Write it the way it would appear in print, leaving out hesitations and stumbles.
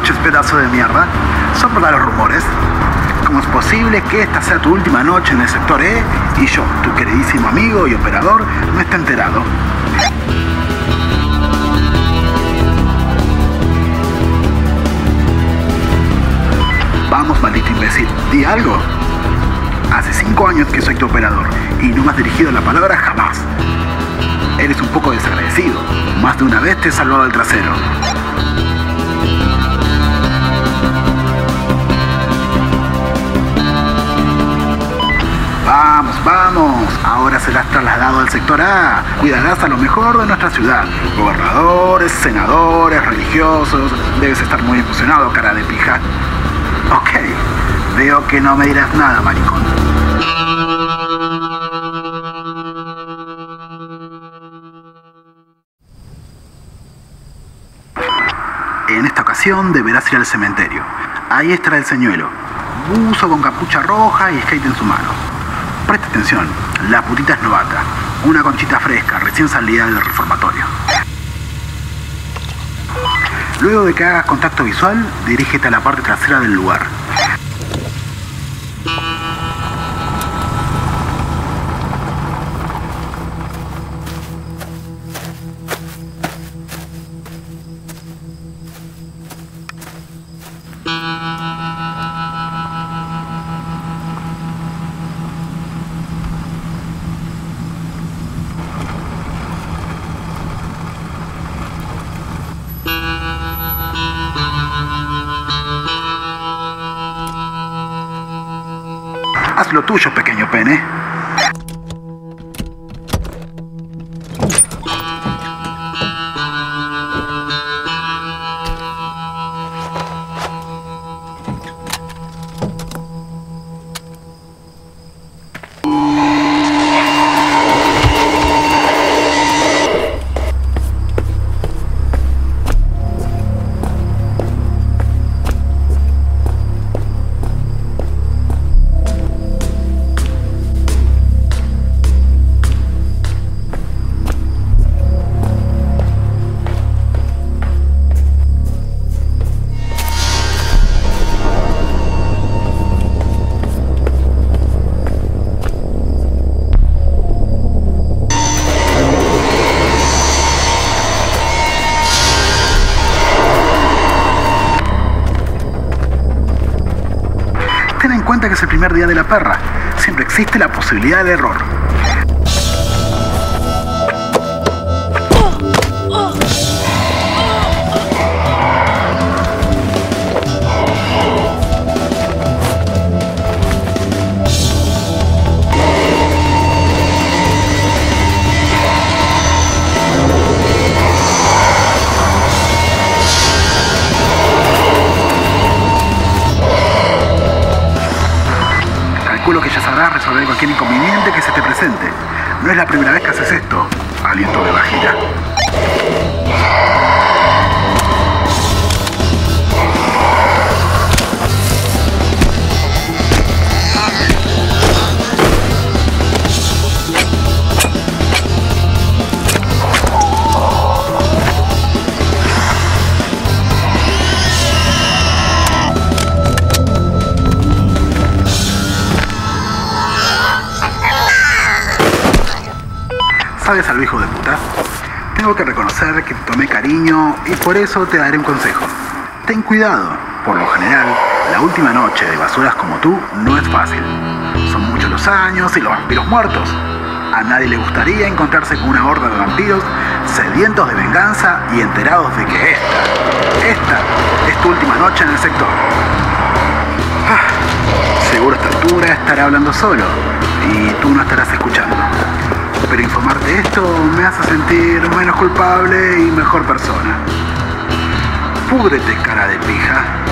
noches, pedazo de mierda. Son verdad los rumores. ¿Cómo es posible que esta sea tu última noche en el sector E y yo, tu queridísimo amigo y operador, no esté enterado? Vamos, maldito imbécil, di algo. Hace 5 años que soy tu operador y no me has dirigido la palabra jamás. Eres un poco desagradecido. Más de una vez te he salvado el trasero. Vamos, vamos. Ahora serás trasladado al sector A. Cuidarás a lo mejor de nuestra ciudad. Gobernadores, senadores, religiosos. Debes estar muy emocionado, cara de pija. Ok. Veo que no me dirás nada, maricón. En esta ocasión deberás ir al cementerio. Ahí estará el señuelo. Buzo con capucha roja y skate en su mano. Presta atención, la putita es novata. Una conchita fresca, recién salida del reformatorio. Luego de que hagas contacto visual, dirígete a la parte trasera del lugar. Haz lo tuyo, pequeño pene. Ten en cuenta que es el primer día de la perra. Siempre existe la posibilidad de error. Calculo que ya sabrás resolver cualquier inconveniente que se te presente. No es la primera vez que haces esto, aliento de vagina. ¿Sabes algo, hijo de puta? Tengo que reconocer que te tomé cariño y por eso te daré un consejo. Ten cuidado. Por lo general, la última noche de basuras como tú no es fácil. Son muchos los años y los vampiros muertos. A nadie le gustaría encontrarse con una horda de vampiros sedientos de venganza y enterados de que esta es tu última noche en el sector. Seguro a esta altura estará hablando solo y tú no estarás escuchando. Pero informarte esto me hace sentir menos culpable y mejor persona. Púdrete, cara de pija.